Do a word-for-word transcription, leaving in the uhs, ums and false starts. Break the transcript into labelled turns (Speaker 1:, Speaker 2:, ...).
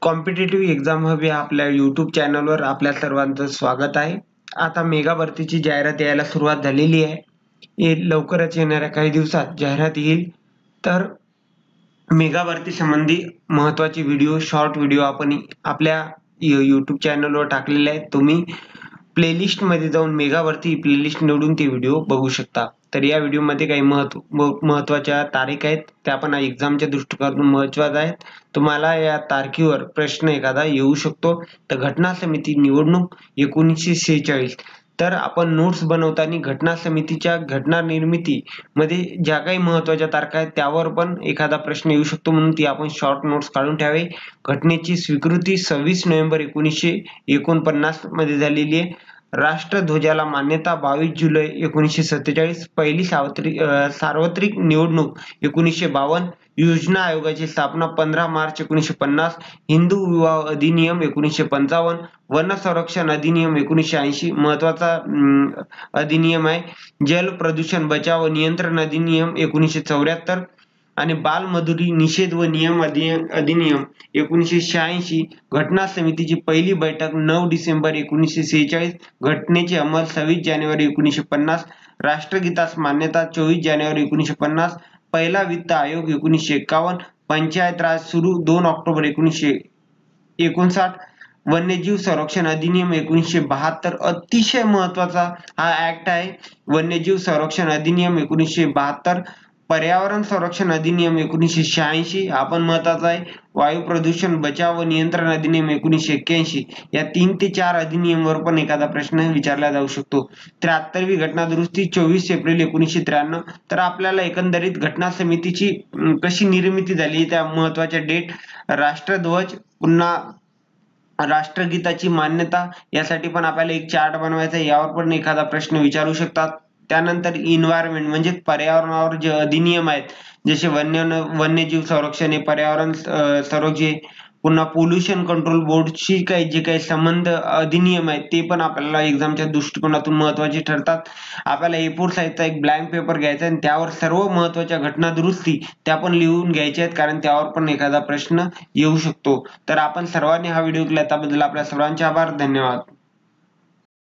Speaker 1: Competitive exam hub या आपल्या YouTube चॅनलवर आपल्या सर्वांचं स्वागत आहे. आता मेगा भरतीची जाहिरात यायला सुरुवात झालेली आहे. हे लवकरच येणाऱ्या काही दिवसात जाहिरात येईल. तर मेगा भरती संबंधी महत्त्वाचे व्हिडिओ, शॉर्ट व्हिडिओ आपण आपल्या यूट्यूब चॅनलवर टाकलेले आहेत. तुम्ही प्लेलिस्टमध्ये जाऊन मेगा भरती प्लेलिस्ट निवडून ते व्हिडिओ बघू शकता. तर या व्हिडिओमध्ये काही महत्व महत्त्वाच्या तारीख आहेत, त्या पण एक्झामच्या दृष्टिकोनातून महत्त्वाच्या आहेत. तुम्हाला या तारखेवर प्रश्न एखादा येऊ शकतो. तर घटना समिती निवडणूक एकोणीसशे शेहेचाळीस. तर आपण नोट्स बनवताना घटना समितीच्या घटना निर्मिती मध्ये ज्या काही महत्त्वाच्या तारखा आहेत त्यावर पण एखादा प्रश्न येऊ शकतो, म्हणून ती आपण शॉर्ट नोट्स काढून ठेवावे. घटनेची स्वीकृती सव्वीस नोव्हेंबर एकोणीसशे एकोणपन्नास मध्ये झालेली आहे. राष्ट्रध्वजाला मान्यता बावीस जुलै एकोणीसशे सत्तेचाळीस. पहिली सार्वत्रिक सार्वत्रिक निवडणूक एकोणीसशे बावन्न. योजना आयोगाची स्थापना पंधरा मार्च एकोणीसशे पन्नास. हिंदू विवाह अधिनियम एकोणीसशे पंचावन्न. वन संरक्षण अधिनियम एकोणीसशे ऐंशी महत्वाचा अधिनियम आहे. जल प्रदूषण बचाव व नियंत्रण अधिनियम एकोणीसशे चौऱ्याहत्तर आणि बालमजुरी निषेध व नियम अधिनियम एकोणीसशे शहाऐंशी. घटना समितीची पहिली बैठक नऊ डिसेंबर एकोणीसशे सेहेचाळीस. घटनेचे अंमल सव्वीस जानेवारी एकोणीसशे पन्नास. राष्ट्रगीतास मान्यता चोवीस जानेवारी एकोणीसशे पन्नास. पहिला वित्त आयोग एकोणीसशे एकावन्न. पंचायत राज सुरू दोन ऑक्टोबर एकोणीसशे एकोणसाठ. वन्यजीव संरक्षण अधिनियम एकोणीसशे बहात्तर. अतिशय महत्वाचा हा ऍक्ट आहे वन्यजीव संरक्षण अधिनियम एकोणीसशे बहात्तर. पर्यावरण संरक्षण अधिनियम एकोणीसशे शहाऐंशी हा पण महत्वाचा आहे. वायू प्रदूषण बचाव व नियंत्रण अधिनियम एकोणीसशे एक्क्याऐंशी. या तीन ते चार अधिनियमवर पण एखादा प्रश्न विचारला जाऊ शकतो. त्र्याहत्तरवी घटना दुरुस्ती चोवीस एप्रिल एकोणीसशे त्र्याण्णव. तर आपल्याला एकंदरीत घटना समितीची कशी निर्मिती झाली त्या महत्वाच्या डेट, राष्ट्रध्वज, पुन्हा राष्ट्रगीताची मान्यता, यासाठी पण आपल्याला एक चार्ट बनवायचा आहे. यावर पण एखादा प्रश्न विचारू शकतात. त्यानंतर इन्व्हायरमेंट म्हणजे पर्यावरणावर जे अधिनियम आहेत, जसे वन्य वन्यजीव संरक्षण हे पर्यावरण संरक्षण, पुन्हा पोल्युशन कंट्रोल बोर्डशी काही जे काही संबंध अधिनियम आहेत ते पण आपल्याला एक्झामच्या दृष्टिकोनातून महत्वाचे ठरतात. आपल्याला ए फोर साईजचा एक ब्लँक पेपर घ्यायचा आणि त्यावर सर्व महत्वाच्या घटना दुरुस्ती त्या पण लिहून घ्यायच्या आहेत, कारण त्यावर पण एखादा प्रश्न येऊ शकतो. तर आपण सर्वांनी हा व्हिडिओ केला त्याबद्दल आपल्या सर्वांचे आभार. धन्यवाद.